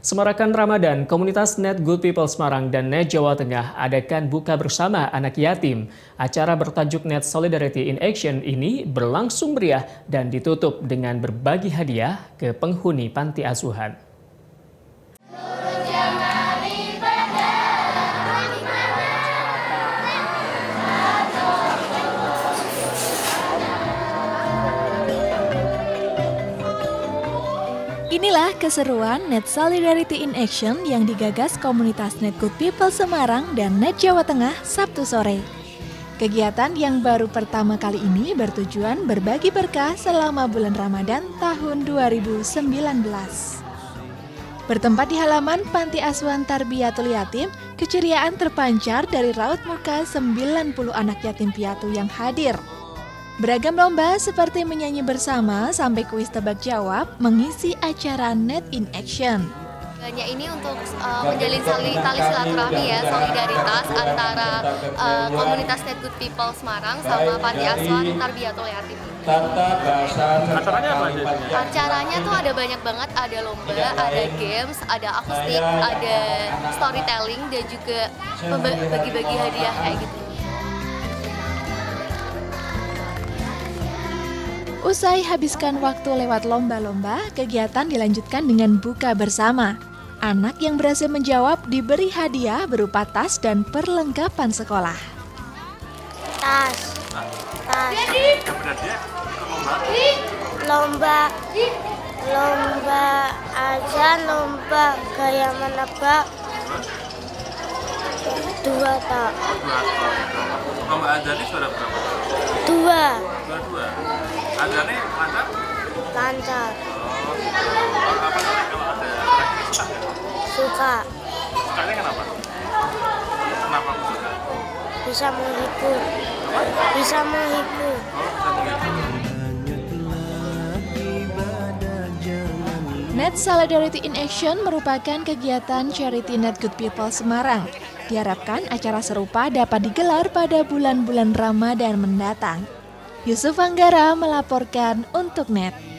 Semarakan Ramadan, komunitas Net Good People Semarang dan Net Jawa Tengah adakan buka bersama anak yatim. Acara bertajuk Net Solidarity in Action ini berlangsung meriah dan ditutup dengan berbagi hadiah ke penghuni panti asuhan. Inilah keseruan Net Solidarity in Action yang digagas komunitas Net Good People Semarang dan Net Jawa Tengah Sabtu sore. Kegiatan yang baru pertama kali ini bertujuan berbagi berkah selama bulan Ramadan tahun 2019. Bertempat di halaman Panti Asuhan Tarbiyatul Yatim, keceriaan terpancar dari raut muka 90 anak yatim piatu yang hadir. Beragam lomba seperti menyanyi bersama sampai kuis tebak jawab mengisi acara Net in Action. Tujuannya ini untuk menjalin tali silaturahmi ya, solidaritas antara komunitas Net Good People Semarang sama Panti Asuhan Tarbiyatul Yatim. Acaranya apa aja? Acaranya tuh ada banyak banget, ada lomba, ada games, ada akustik, ada storytelling dan juga bagi-bagi hadiah kayak gitu. Usai habiskan waktu lewat lomba-lomba, kegiatan dilanjutkan dengan buka bersama. Anak yang berhasil menjawab diberi hadiah berupa tas dan perlengkapan sekolah. Tas. Lomba aja, lomba gaya menebak. 2 tak. Lomba ajarnya suara berapa? 2. Dua. Ajarnya lancar? Lancar. Apa namanya kalau ada karakteristik ya? Suka. Sukanya kenapa? Kenapa suka? Bisa menghibur. Bisa menghibur. Net Solidarity in Action merupakan kegiatan charity Net Good People Semarang. Diharapkan acara serupa dapat digelar pada bulan-bulan Ramadan mendatang. Yusuf Anggara melaporkan untuk Net.